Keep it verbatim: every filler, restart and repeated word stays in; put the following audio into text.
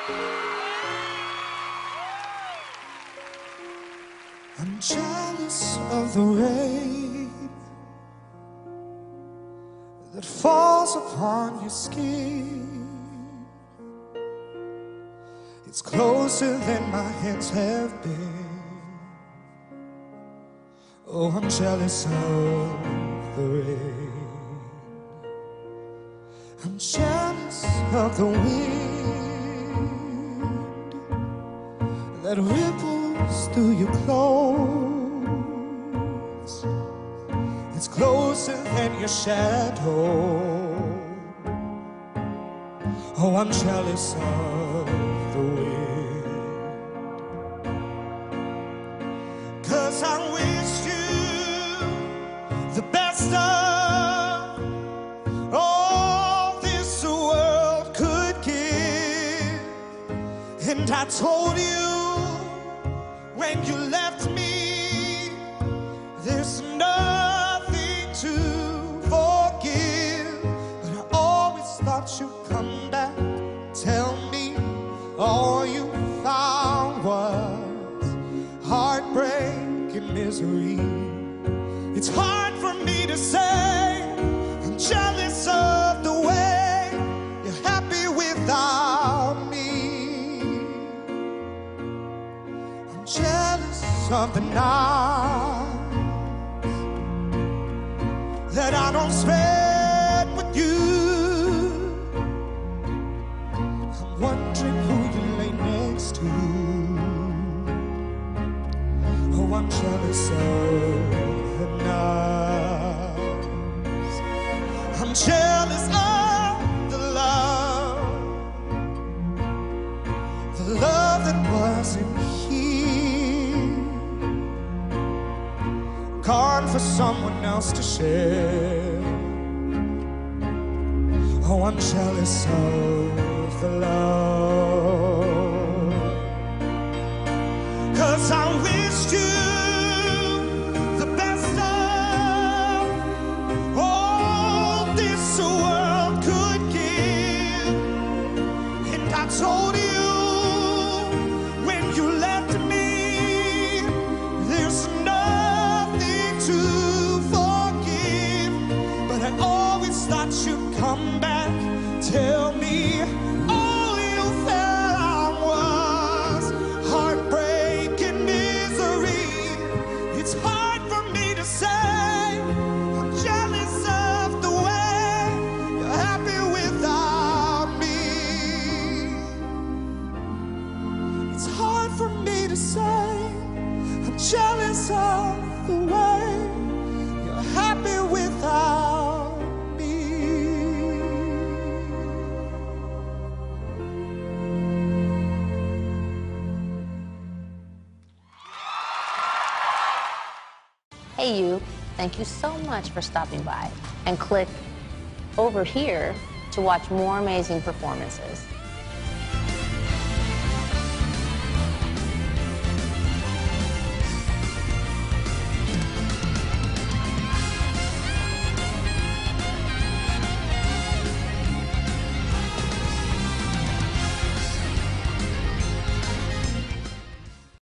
I'm jealous of the rain that falls upon your skin. It's closer than my hands have been. Oh, I'm jealous of the rain. I'm jealous of the wind that ripples through your clothes. It's closer than your shadow. Oh, I'm jealous of the wind, 'cause I wish you the best of all this world could give. And I told you when you left me, there's nothing to forgive. But I always thought you'd come back, tell me all you found was heartbreak and misery. It's hard for me to say I'm jealous of the way you're happy without me. I'm jealous of the nights that I don't spend with you. I'm wondering who you lay next to. Oh, I'm jealous of the nights. I'm jealous of the love, the love that wasn't here, gone for someone else to share. Oh, I'm jealous of the love, 'cause I wished you the best of all this world could give. And I told you when you left me, there's nothing to forgive. But I always thought you'd come back, tell me all you found was heartbreak and misery. It's hard for me to say I'm jealous of the way you're happy without me. It's hard for me to say I'm jealous of the way you're happy without me. Hey you, thank you so much for stopping by, and click over here to watch more amazing performances.